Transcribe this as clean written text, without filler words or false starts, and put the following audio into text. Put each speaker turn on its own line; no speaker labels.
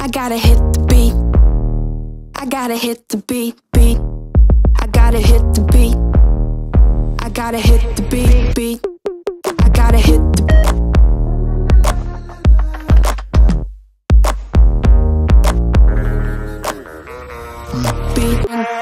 I gotta hit the beat. I gotta hit the beat, beat. I gotta hit the beat. I gotta hit the beat, beat. I gotta hit the beat.